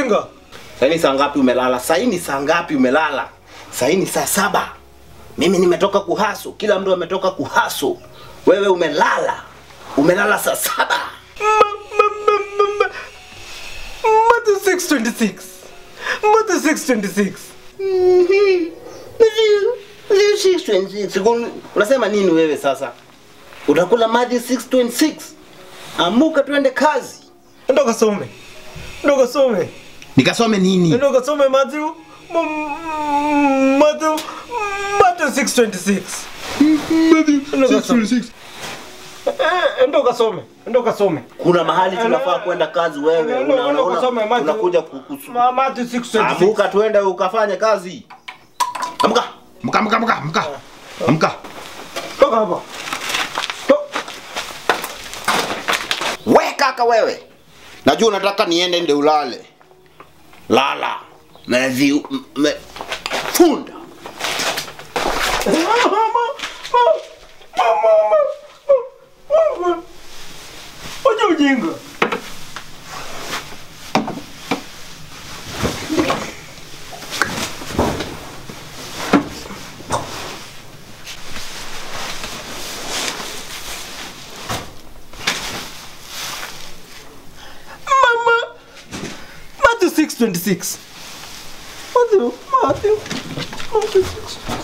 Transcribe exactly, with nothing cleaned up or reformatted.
ujinga. Sasa ni saa ngapi umelala? Sasa ni saa ngapi umelala? Sasa ni saa saba. Mimi nimetoka kuhaso, kila mtu ametoka kuhaso. Wewe umelala. Umelala saa saba. Mata six twenty-six. Mata six twenty-six. Mhm. six twenty-six. Unasema nini wewe sasa? Utakula maji six twenty-six. Amuka tuende kazi. Ndo kasome. Ndo kasome. Nikasome nini? Ndo kasome Matthew. Matthew. Matthew six twenty-six. Matthew six twenty-six. Eh, ndo kasome. Ndo kasome. Kuna mahali tunafaa kwenda kazi wewe. Unaona unakuja kukusu. Matthew six twenty-six. Amuka tuende ukafanye kazi. Amuka. Amka amka amka amka. Amka. Toka hapa. We kaka wewe. Najua unataka niende ndio ulale. Lala. Mevi me funda. Oje ujinga. six twenty-six. Matthew, Matthew, Matthew six.